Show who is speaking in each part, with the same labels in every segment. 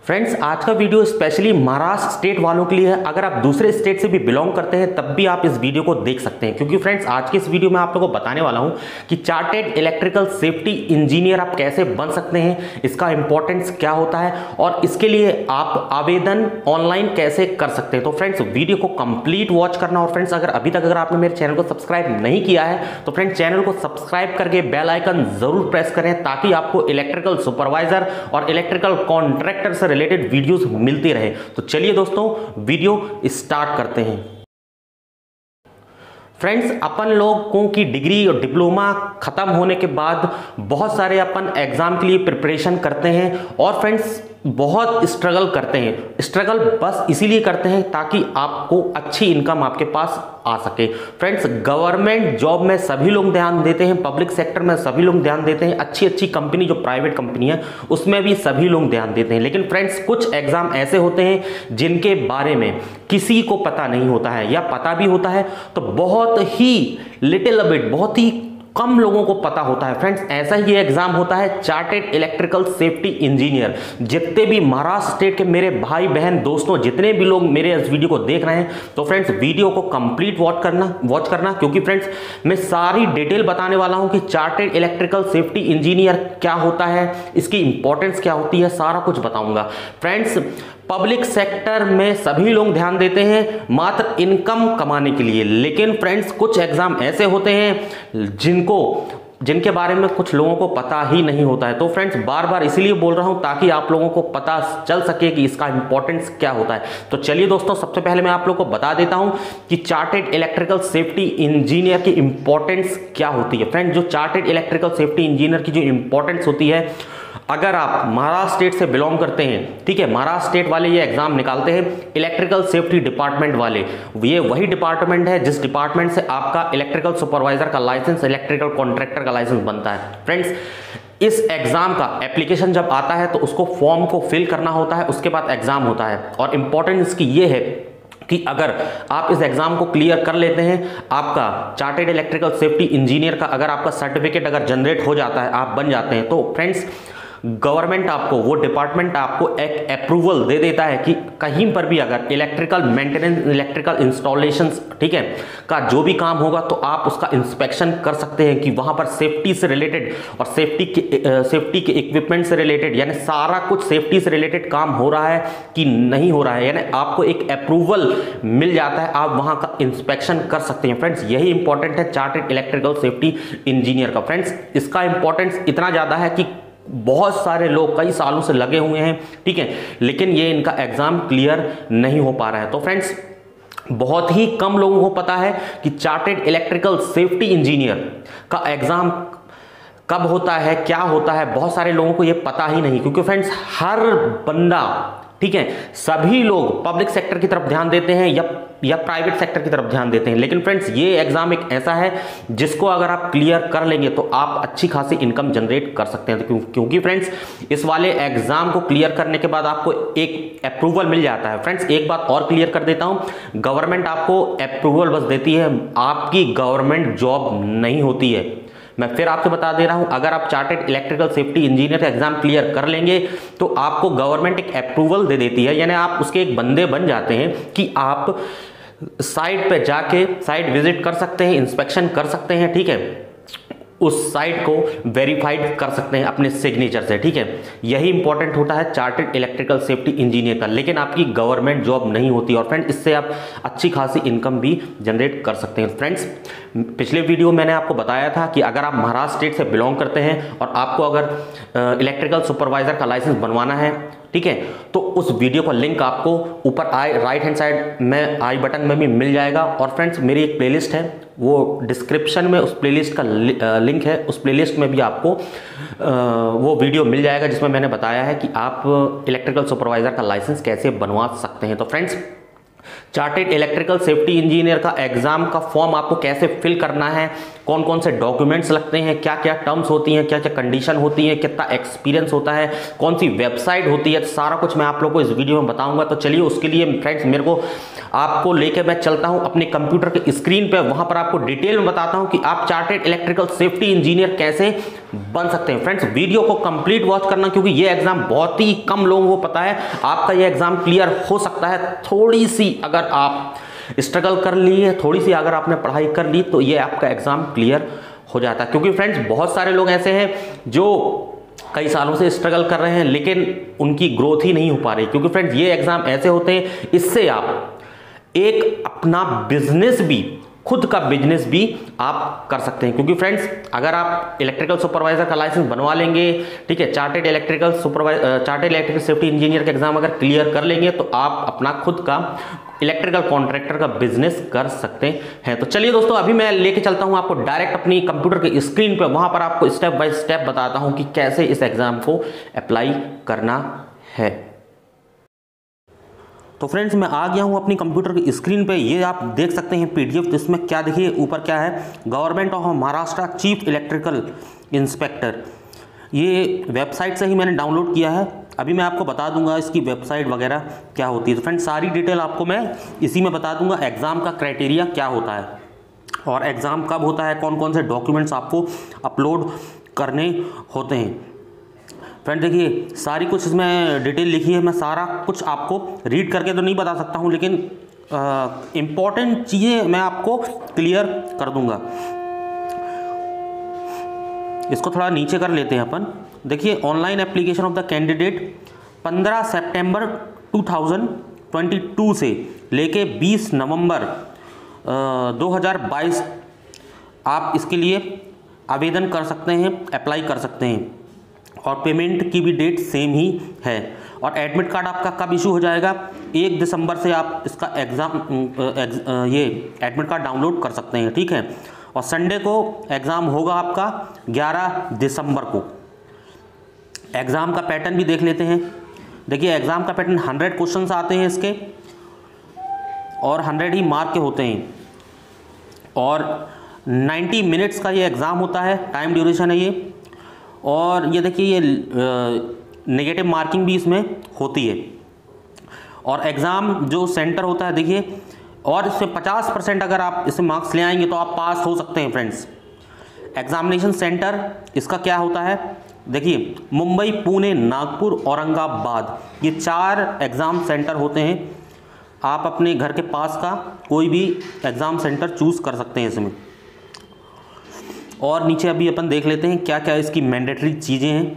Speaker 1: Friends, आज का video specially Maharashtra state वालों के लिए है। अगर आप दूसरे स्टेट से भी बिलोंग करते हैं तब भी आप इस वीडियो को देख सकते हैं, क्योंकि फ्रेंड्स आज के इस वीडियो में आप लोगों को बताने वाला हूं कि चार्टेड इलेक्ट्रिकल सेफ्टी इंजीनियर आप कैसे बन सकते हैं, इसका इंपॉर्टेंस क्या होता है और इसके लिए आप आवेदन ऑनलाइन कैसे कर सकते हैं। तो फ्रेंड्स वीडियो को कंप्लीट वॉच करना। और फ्रेंड्स अगर आपने मेरे चैनल को सब्सक्राइब नहीं किया है तो फ्रेंड्स चैनल को सब्सक्राइब करके बेल आइकन जरूर प्रेस करें, ताकि आपको इलेक्ट्रिकल सुपरवाइजर और इलेक्ट्रिकल कॉन्ट्रैक्टर से रिलेटेड वीडियोस मिलती रहे। तो चलिए दोस्तों वीडियो स्टार्ट करते हैं। फ्रेंड्स, अपन लोगों की डिग्री और डिप्लोमा खत्म होने के बाद बहुत सारे अपन एग्जाम के लिए प्रिपरेशन करते हैं और फ्रेंड्स बहुत स्ट्रगल करते हैं। स्ट्रगल बस इसीलिए करते हैं ताकि आपको अच्छी इनकम आपके पास आ सके। फ्रेंड्स, गवर्नमेंट जॉब में सभी लोग ध्यान देते हैं, पब्लिक सेक्टर में सभी लोग ध्यान देते हैं, अच्छी अच्छी कंपनी जो प्राइवेट कंपनी है उसमें भी सभी लोग ध्यान देते हैं। लेकिन फ्रेंड्स कुछ एग्जाम ऐसे होते हैं जिनके बारे में किसी को पता नहीं होता है, या पता भी होता है तो बहुत ही लिटिल बिट, बहुत ही कम लोगों को पता होता है। फ्रेंड्स ऐसा ही एग्जाम होता है चार्टेड इलेक्ट्रिकल सेफ्टी इंजीनियर। जितने भी महाराष्ट्र स्टेट के मेरे भाई बहन दोस्तों, जितने भी लोग मेरे इस वीडियो को देख रहे हैं, तो फ्रेंड्स वीडियो को कंप्लीट वॉच करना, क्योंकि फ्रेंड्स मैं सारी डिटेल बताने वाला हूं कि चार्टेड इलेक्ट्रिकल सेफ्टी इंजीनियर क्या होता है, इसकी इंपॉर्टेंस क्या होती है, सारा कुछ बताऊंगा। फ्रेंड्स पब्लिक सेक्टर में सभी लोग ध्यान देते हैं मात्र इनकम कमाने के लिए, लेकिन फ्रेंड्स कुछ एग्जाम ऐसे होते हैं जिनके बारे में कुछ लोगों को पता ही नहीं होता है। तो फ्रेंड्स बार बार इसीलिए बोल रहा हूं ताकि आप लोगों को पता चल सके कि इसका इंपॉर्टेंस क्या होता है। तो चलिए दोस्तों, सबसे पहले मैं आप लोगों को बता देता हूं कि चार्टेड इलेक्ट्रिकल सेफ्टी इंजीनियर की इंपॉर्टेंस क्या होती है। फ्रेंड्स जो चार्टेड इलेक्ट्रिकल सेफ्टी इंजीनियर की जो इंपॉर्टेंस होती है, अगर आप महाराष्ट्र स्टेट से बिलोंग करते हैं, ठीक है, महाराष्ट्र स्टेट वाले ये एग्जाम निकालते हैं, इलेक्ट्रिकल सेफ्टी डिपार्टमेंट वाले, ये वही डिपार्टमेंट है जिस डिपार्टमेंट से आपका इलेक्ट्रिकल सुपरवाइजर का लाइसेंस, इलेक्ट्रिकल कॉन्ट्रैक्टर का लाइसेंस बनता है। फ्रेंड्स इस एग्जाम का एप्लीकेशन जब आता है तो उसको फॉर्म को फिल करना होता है, उसके बाद एग्जाम होता है। और इंपॉर्टेंस इसकी ये है कि अगर आप इस एग्जाम को क्लियर कर लेते हैं, आपका चार्टेड इलेक्ट्रिकल सेफ्टी इंजीनियर का अगर आपका सर्टिफिकेट अगर जनरेट हो जाता है, आप बन जाते हैं, तो फ्रेंड्स गवर्नमेंट आपको, वो डिपार्टमेंट आपको एक अप्रूवल दे देता है कि कहीं पर भी अगर इलेक्ट्रिकल मेंटेनेंस, इलेक्ट्रिकल इंस्टॉलेशंस, ठीक है, का जो भी काम होगा तो आप उसका इंस्पेक्शन कर सकते हैं कि वहां पर सेफ्टी से रिलेटेड और सेफ्टी के इक्विपमेंट से रिलेटेड, यानी सारा कुछ सेफ्टी से रिलेटेड काम हो रहा है कि नहीं हो रहा है, यानी आपको एक अप्रूवल मिल जाता है, आप वहां का इंस्पेक्शन कर सकते हैं। फ्रेंड्स यही इंपॉर्टेंट है चार्टेड इलेक्ट्रिकल सेफ्टी इंजीनियर का। फ्रेंड्स इसका इंपॉर्टेंस इतना ज्यादा है कि बहुत सारे लोग कई सालों से लगे हुए हैं, ठीक है, लेकिन ये इनका एग्जाम क्लियर नहीं हो पा रहा है। तो फ्रेंड्स बहुत ही कम लोगों को पता है कि चार्टेड इलेक्ट्रिकल सेफ्टी इंजीनियर का एग्जाम कब होता है, क्या होता है, बहुत सारे लोगों को ये पता ही नहीं, क्योंकि फ्रेंड्स हर बंदा, ठीक है, सभी लोग पब्लिक सेक्टर की तरफ ध्यान देते हैं या प्राइवेट सेक्टर की तरफ ध्यान देते हैं। लेकिन फ्रेंड्स ये एग्जाम एक ऐसा है जिसको अगर आप क्लियर कर लेंगे तो आप अच्छी खासी इनकम जनरेट कर सकते हैं। तो क्योंकि फ्रेंड्स इस वाले एग्जाम को क्लियर करने के बाद आपको एक अप्रूवल मिल जाता है। फ्रेंड्स एक बात और क्लियर कर देता हूं, गवर्नमेंट आपको अप्रूवल बस देती है, आपकी गवर्नमेंट जॉब नहीं होती है। मैं फिर आपसे बता दे रहा हूं, अगर आप चार्टेड इलेक्ट्रिकल सेफ्टी इंजीनियर का एग्जाम क्लियर कर लेंगे तो आपको गवर्नमेंट एक अप्रूवल दे देती है, यानी आप उसके एक बंदे बन जाते हैं कि आप साइट पे जाके साइट विजिट कर सकते हैं, इंस्पेक्शन कर सकते हैं, ठीक है, उस साइट को वेरीफाइड कर सकते हैं अपने सिग्नेचर से, ठीक है। यही इंपॉर्टेंट होता है चार्टेड इलेक्ट्रिकल सेफ्टी इंजीनियर का, लेकिन आपकी गवर्नमेंट जॉब नहीं होती। और फ्रेंड्स इससे आप अच्छी खासी इनकम भी जनरेट कर सकते हैं। फ्रेंड्स पिछले वीडियो मैंने आपको बताया था कि अगर आप महाराष्ट्र स्टेट से बिलोंग करते हैं और आपको अगर इलेक्ट्रिकल सुपरवाइजर का लाइसेंस बनवाना है, ठीक है, तो उस वीडियो का लिंक आपको ऊपर राइट हैंड साइड में आई बटन में भी मिल जाएगा। और फ्रेंड्स मेरी एक प्लेलिस्ट है, वो डिस्क्रिप्शन में उस प्लेलिस्ट का लिंक है, उस प्लेलिस्ट में भी आपको वो वीडियो मिल जाएगा जिसमें मैंने बताया है कि आप इलेक्ट्रिकल सुपरवाइजर का लाइसेंस कैसे बनवा सकते हैं। तो friends chartered electrical safety engineer का एग्जाम का फॉर्म आपको कैसे फिल करना है, कौन कौन से डॉक्यूमेंट्स लगते हैं, क्या क्या टर्म्स होती हैं, क्या क्या कंडीशन होती है, कितना एक्सपीरियंस होता है, कौन सी वेबसाइट होती है, सारा कुछ मैं आप लोगों को इस वीडियो में बताऊंगा। तो चलिए उसके लिए फ्रेंड्स मेरे को आपको लेके मैं चलता हूं अपने कंप्यूटर के स्क्रीन पे, वहां पर आपको डिटेल में बताता हूं कि आप चार्टेड इलेक्ट्रिकल सेफ्टी इंजीनियर कैसे बन सकते हैं। फ्रेंड्स वीडियो को कंप्लीट वॉच करना, क्योंकि ये एग्जाम बहुत ही कम लोगों को पता है। आपका ये एग्जाम क्लियर हो सकता है, थोड़ी सी अगर आप स्ट्रगल कर लिए, थोड़ी सी अगर आपने पढ़ाई कर ली, तो ये आपका एग्जाम क्लियर हो जाता है। क्योंकि फ्रेंड्स बहुत सारे लोग ऐसे हैं जो कई सालों से स्ट्रगल कर रहे हैं लेकिन उनकी ग्रोथ ही नहीं हो पा रही। क्योंकि फ्रेंड्स ये एग्जाम ऐसे होते हैं, इससे आप एक अपना बिजनेस भी, खुद का बिजनेस भी आप कर सकते हैं। क्योंकि फ्रेंड्स अगर आप इलेक्ट्रिकल सुपरवाइजर का लाइसेंस बनवा लेंगे, ठीक है, चार्टेड इलेक्ट्रिकल सेफ्टी इंजीनियर का एग्जाम अगर क्लियर कर लेंगे, तो आप अपना खुद का इलेक्ट्रिकल कॉन्ट्रैक्टर का बिजनेस कर सकते हैं। तो चलिए दोस्तों, अभी मैं लेके चलता हूं आपको डायरेक्ट अपनी कंप्यूटर के स्क्रीन पे, वहां पर आपको स्टेप बाय स्टेप बताता हूं कि कैसे इस एग्जाम को अप्लाई करना है। तो फ्रेंड्स मैं आ गया हूं अपनी कंप्यूटर की स्क्रीन पे। ये आप देख सकते हैं पीडीएफ, तो इसमें क्या देखिए ऊपर क्या है, government of Maharashtra chief electrical inspector. ये वेबसाइट से ही मैंने डाउनलोड किया है। अभी मैं आपको बता दूंगा इसकी वेबसाइट वगैरह क्या होती है। तो फ्रेंड्स सारी डिटेल आपको मैं इसी में बता दूंगा। एग्ज़ाम का क्राइटेरिया क्या होता है और एग्ज़ाम कब होता है, कौन कौन से डॉक्यूमेंट्स आपको अपलोड करने होते हैं। फ्रेंड देखिए सारी कुछ इसमें डिटेल लिखी है। मैं सारा कुछ आपको रीड करके तो नहीं बता सकता हूँ, लेकिन इम्पॉर्टेंट चीज़ें मैं आपको क्लियर कर दूंगा। इसको थोड़ा नीचे कर लेते हैं अपन। देखिए online application of the candidate 15 सितंबर 2022 से लेके 20 नवंबर 2022 आप इसके लिए आवेदन कर सकते हैं, अप्लाई कर सकते हैं। और पेमेंट की भी डेट सेम ही है। और एडमिट कार्ड आपका कब इशू हो जाएगा, 1 दिसंबर से आप इसका ये एडमिट कार्ड डाउनलोड कर सकते हैं, ठीक है। और संडे को एग्ज़ाम होगा आपका 11 दिसंबर को। एग्ज़ाम का पैटर्न भी देख लेते हैं। देखिए एग्ज़ाम का पैटर्न 100 क्वेश्चंस आते हैं इसके, और 100 ही मार्क के होते हैं। और 90 मिनट्स का ये एग्ज़ाम होता है, टाइम ड्यूरेशन है ये। और ये देखिए ये नेगेटिव मार्किंग भी इसमें होती है। और एग्ज़ाम जो सेंटर होता है देखिए, और इसमें 50% अगर आप इससे मार्क्स ले आएंगे तो आप पास हो सकते हैं फ्रेंड्स। एग्जामिनेशन सेंटर इसका क्या होता है, देखिए मुंबई, पुणे, नागपुर, औरंगाबाद, ये 4 एग्ज़ाम सेंटर होते हैं। आप अपने घर के पास का कोई भी एग्ज़ाम सेंटर चूज़ कर सकते हैं इसमें। और नीचे अभी अपन देख लेते हैं क्या क्या इसकी मैंडेटरी चीज़ें हैं।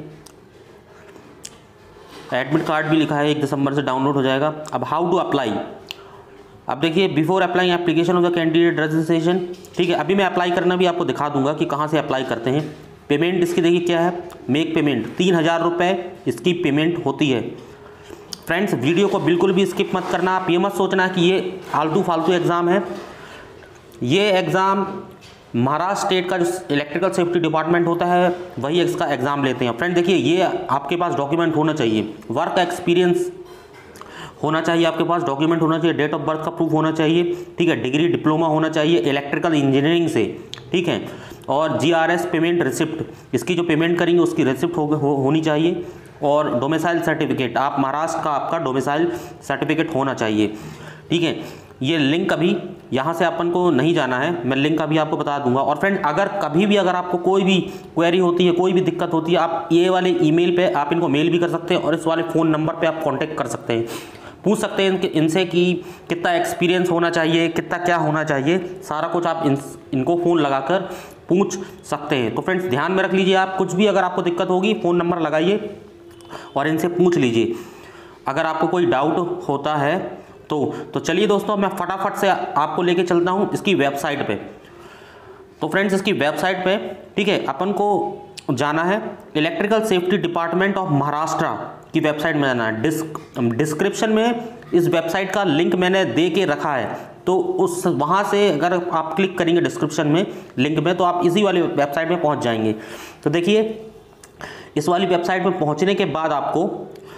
Speaker 1: एडमिट कार्ड भी लिखा है 1 दिसंबर से डाउनलोड हो जाएगा। अब हाउ टू अप्लाई, अब देखिए before apply application of the candidate registration, ठीक है। अभी मैं अप्लाई करना भी आपको दिखा दूंगा कि कहाँ से अप्लाई करते हैं। पेमेंट इसकी देखिए क्या है, मेक पेमेंट 3000 रुपये इसकी पेमेंट होती है। फ्रेंड्स वीडियो को बिल्कुल भी स्किप मत करना। आप ये मत सोचना कि ये आलतू फालतू एग्ज़ाम है। ये एग्ज़ाम महाराष्ट्र स्टेट का जो इलेक्ट्रिकल सेफ्टी डिपार्टमेंट होता है वही इसका एग्ज़ाम लेते हैं। फ्रेंड देखिए ये आपके पास डॉक्यूमेंट होना चाहिए, वर्क एक्सपीरियंस होना चाहिए आपके पास, डॉक्यूमेंट होना चाहिए, डेट ऑफ बर्थ का प्रूफ होना चाहिए, ठीक है, डिग्री डिप्लोमा होना चाहिए इलेक्ट्रिकल इंजीनियरिंग से, ठीक है। और GRS पेमेंट रिसिप्ट, इसकी जो पेमेंट करेंगे उसकी रिसिप्ट होनी चाहिए। और डोमिसाइल सर्टिफिकेट, आप महाराष्ट्र का आपका डोमिसाइल सर्टिफिकेट होना चाहिए, ठीक है। ये लिंक अभी यहाँ से अपन को नहीं जाना है, मैं लिंक अभी आपको बता दूंगा। और फ्रेंड अगर कभी भी अगर आपको कोई भी क्वेरी होती है, कोई भी दिक्कत होती है, आप ये वाले ईमेल पे आप इनको मेल भी कर सकते हैं और इस वाले फ़ोन नंबर पे आप कांटेक्ट कर सकते हैं, पूछ सकते हैं इनसे कि कितना एक्सपीरियंस होना चाहिए, कितना क्या होना चाहिए, सारा कुछ आप इनको फ़ोन लगाकर पूछ सकते हैं। तो फ्रेंड्स ध्यान में रख लीजिए, आप कुछ भी अगर आपको दिक्कत होगी फ़ोन नंबर लगाइए और इनसे पूछ लीजिए अगर आपको कोई डाउट होता है तो चलिए दोस्तों मैं फटाफट से आपको लेके चलता हूँ इसकी वेबसाइट पे। तो फ्रेंड्स इसकी वेबसाइट पे, ठीक है, अपन को जाना है electrical safety department of Maharashtra की वेबसाइट में जाना है। डिस्क्रिप्शन में इस वेबसाइट का लिंक मैंने दे के रखा है, तो उस वहाँ से अगर आप क्लिक करेंगे डिस्क्रिप्शन में लिंक में तो आप इसी वाली वेबसाइट में पहुँच जाएंगे। तो देखिए इस वाली वेबसाइट में पहुँचने के बाद आपको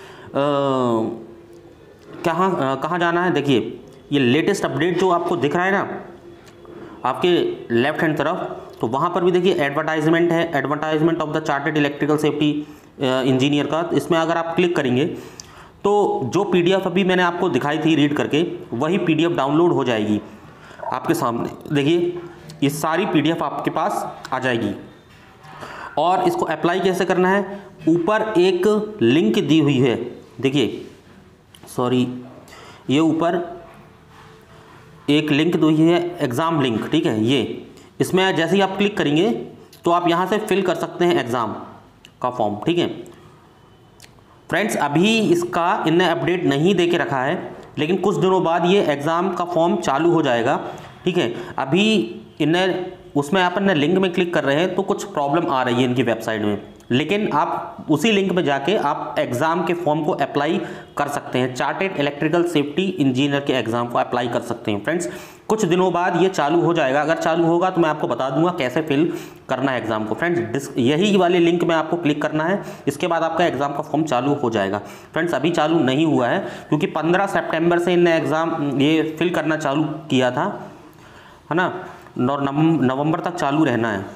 Speaker 1: कहाँ जाना है, देखिए ये लेटेस्ट अपडेट जो आपको दिख रहा है ना आपके लेफ्ट हैंड तरफ, तो वहाँ पर भी देखिए एडवर्टाइजमेंट है, advertisement of the chartered electrical safety engineer का। इसमें अगर आप क्लिक करेंगे तो जो PDF अभी मैंने आपको दिखाई थी रीड करके, वही PDF डाउनलोड हो जाएगी आपके सामने। देखिए ये सारी PDF आपके पास आ जाएगी। और इसको अप्लाई कैसे करना है, ऊपर एक लिंक दी हुई है, देखिए सॉरी, ये ऊपर एक लिंक दी हुई है, एग्ज़ाम लिंक, ठीक है। ये इसमें जैसे ही आप क्लिक करेंगे तो आप यहाँ से फिल कर सकते हैं एग्ज़ाम का फॉर्म, ठीक है फ्रेंड्स। अभी इसका इनने अपडेट नहीं दे के रखा है, लेकिन कुछ दिनों बाद ये एग्ज़ाम का फॉर्म चालू हो जाएगा, ठीक है। अभी इन्हें उसमें अपन लिंक में क्लिक कर रहे हैं तो कुछ प्रॉब्लम आ रही है इनकी वेबसाइट में, लेकिन आप उसी लिंक में जाके आप एग्ज़ाम के फॉर्म को अप्लाई कर सकते हैं, चार्टर्ड इलेक्ट्रिकल सेफ्टी इंजीनियर के एग्ज़ाम को अप्लाई कर सकते हैं फ्रेंड्स। कुछ दिनों बाद ये चालू हो जाएगा, अगर चालू होगा तो मैं आपको बता दूंगा कैसे फिल करना है एग्ज़ाम को फ्रेंड्स। यही वाले लिंक में आपको क्लिक करना है, इसके बाद आपका एग्ज़ाम का फॉर्म चालू हो जाएगा फ्रेंड्स। अभी चालू नहीं हुआ है क्योंकि 15 सितंबर से इनने एग्ज़ाम ये फिल करना चालू किया था, है ना, और नवंबर तक चालू रहना है।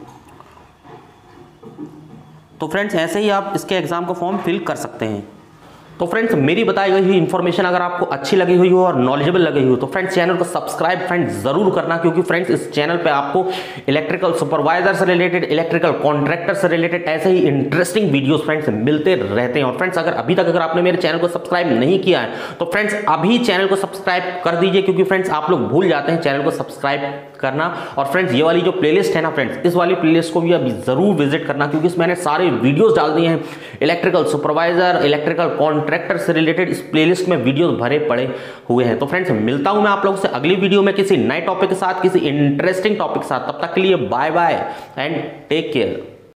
Speaker 1: तो फ्रेंड्स ऐसे ही आप इसके एग्ज़ाम का फॉर्म फिल कर सकते हैं। तो फ्रेंड्स मेरी बताई गई हुई इन्फॉर्मेशन अगर आपको अच्छी लगी हुई हो और नॉलेजेबल लगी हुई हो तो फ्रेंड्स चैनल को सब्सक्राइब फ्रेंड्स जरूर करना, क्योंकि फ्रेंड्स इस चैनल पे आपको इलेक्ट्रिकल सुपरवाइजर से रिलेटेड, इलेक्ट्रिकल कॉन्ट्रैक्टर से रिलेटेड ऐसे ही इंटरेस्टिंग वीडियोस फ्रेंड्स मिलते रहते हैं। और फ्रेंड्स अगर अभी तक अगर आपने मेरे चैनल को सब्सक्राइब नहीं किया है तो फ्रेंड्स अभी चैनल को सब्सक्राइब कर दीजिए, क्योंकि फ्रेंड्स आप लोग भूल जाते हैं चैनल को सब्सक्राइब करना। और फ्रेंड्स ये वाली जो प्लेलिस्ट है ना फ्रेंड्स, इस वाली प्लेलिस्ट को भी अभी जरूर विजिट करना, क्योंकि इसमें मैंने सारे वीडियोस डाल दिए हैं इलेक्ट्रिकल सुपरवाइजर, इलेक्ट्रिकल कॉन्ट्रैक्टर से रिलेटेड। इस प्लेलिस्ट में वीडियोस भरे पड़े हुए हैं। तो फ्रेंड्स मिलता हूं मैं आप लोगों से अगली वीडियो में किसी नए टॉपिक के साथ, किसी इंटरेस्टिंग टॉपिक के साथ। तब तक के लिए bye bye and take care.